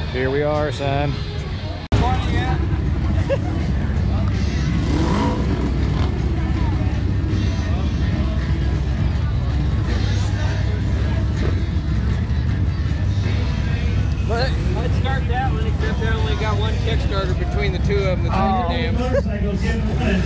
Here we are, son. Let's start that one, except I only got one Kickstarter between the two of them. Damn. Motorcycles getting the lift.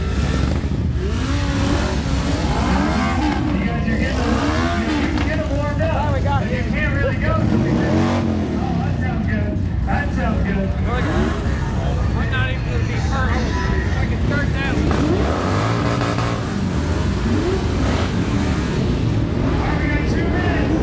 You guys are getting them warmed up. Oh, we got but you can't really go. Oh, that sounds good. That sounds good. I'm not even going to be hurt. I can start that one. All right, we got 2 minutes.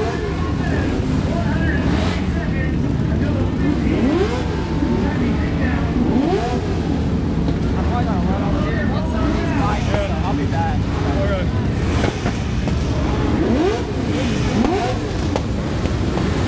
420 seconds until the 15. Kickdown. I'm probably going to run over here and get some of these bikes, so I'll be back. Okay.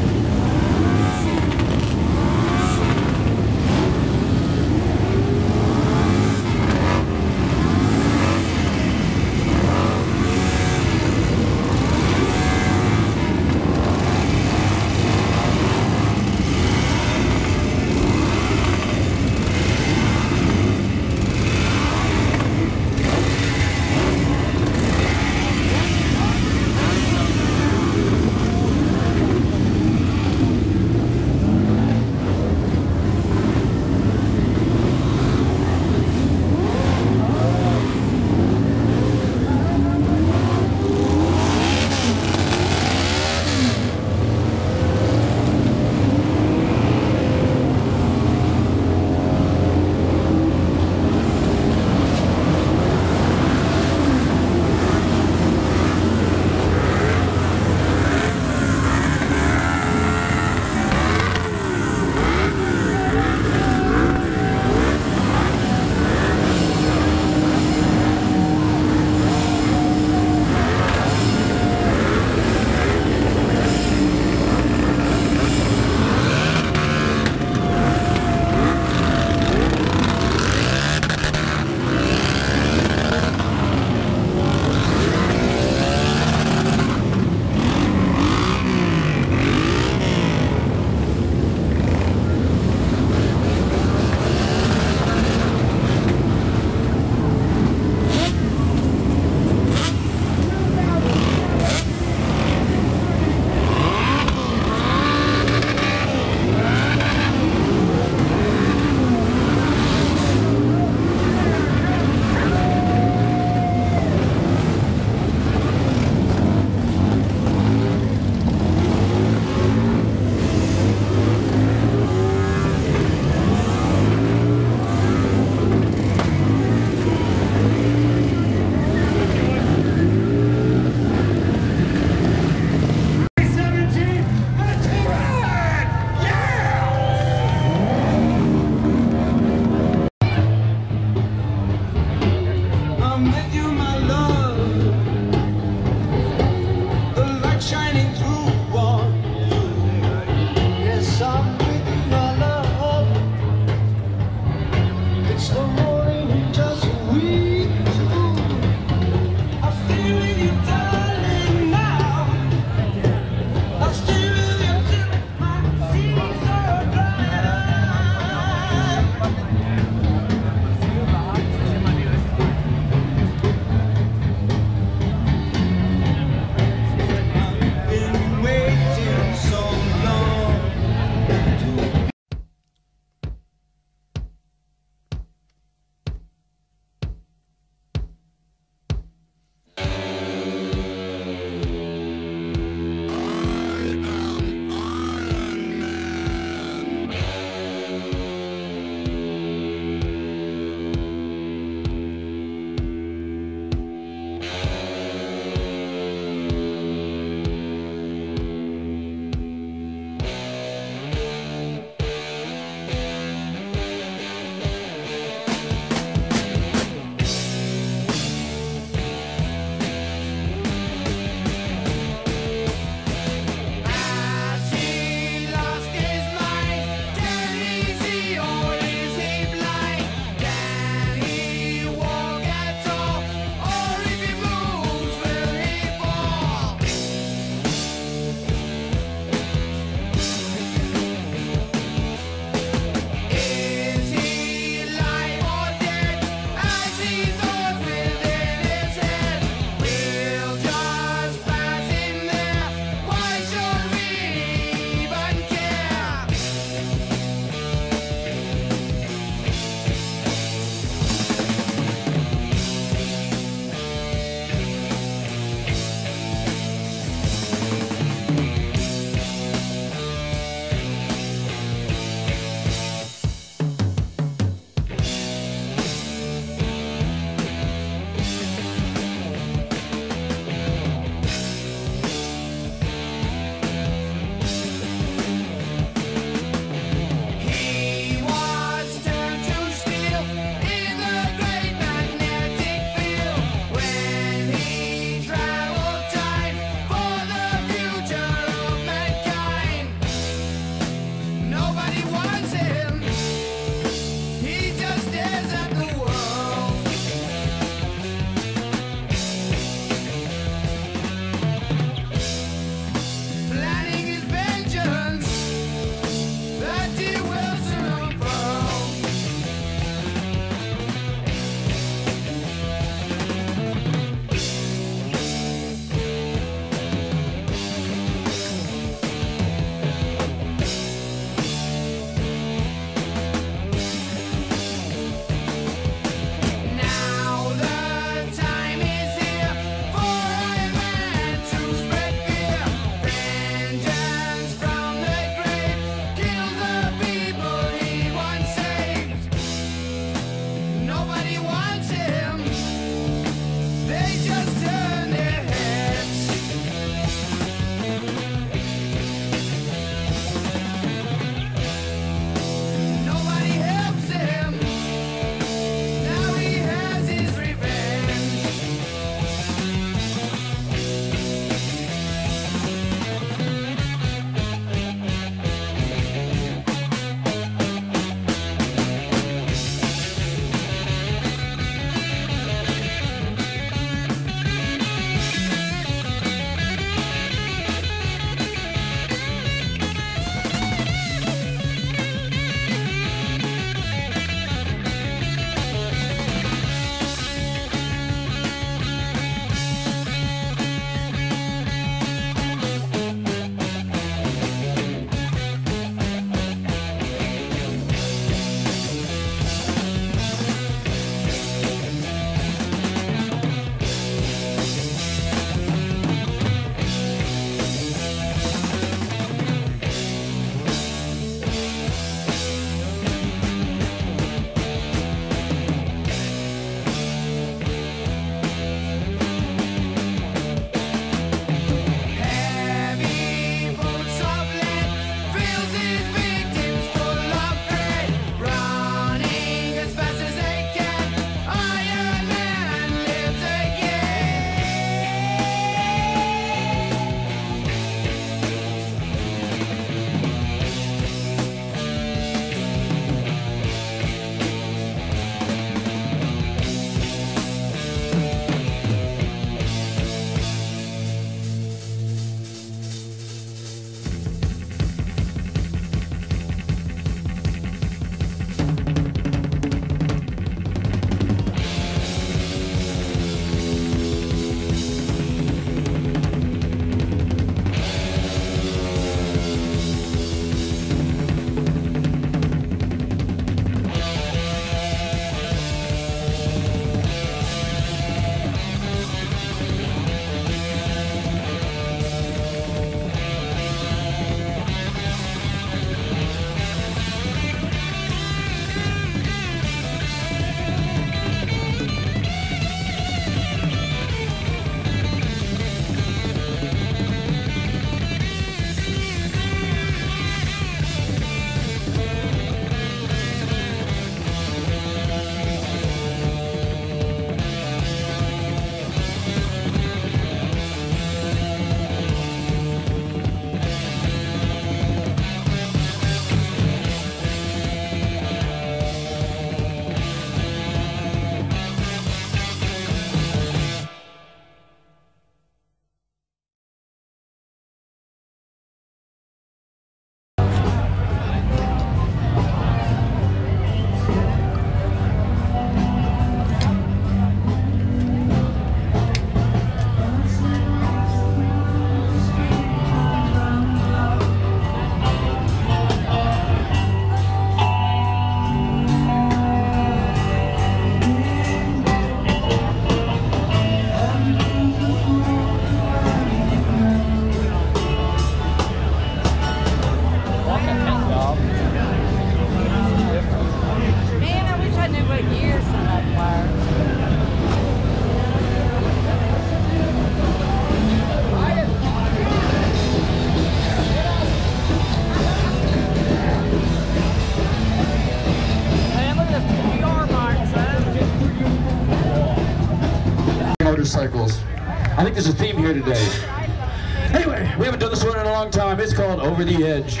motorcycles. I think there's a theme here today. Anyway, we haven't done this one in a long time. It's called Over the Edge.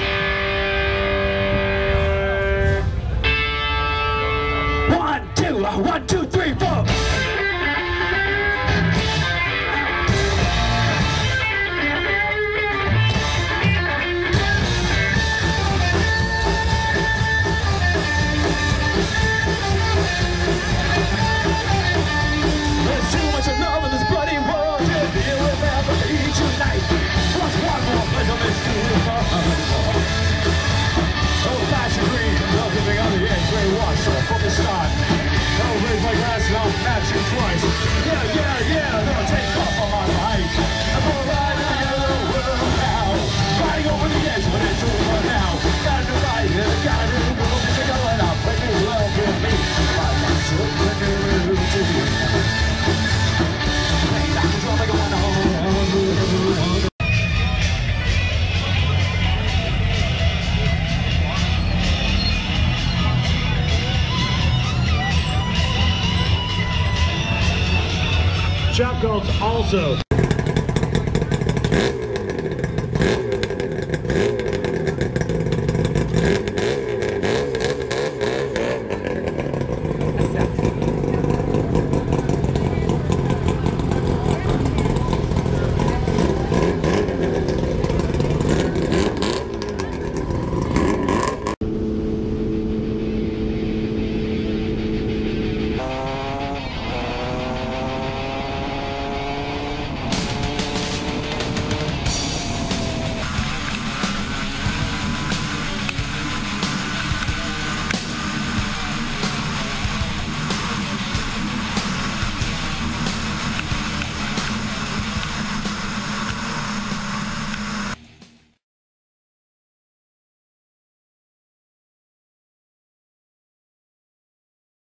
1, 2, 1, 2, 3, 4. There's too much love in this bloody world. It will never be tonight. Plus one more pleasure is too far. Oh, fashion green, love giving on the edge. Gray watch, so focus start. No raise my glass and I'll match you twice. Yeah, never take off on my life. I'm gonna ride around the world now. Riding over the edge, but it's over now. Gotta do right, gotta do good. If you're going out, play me well, give me. My life's a brand new routine. Hey, that's the drama going on. Chop Cult's also.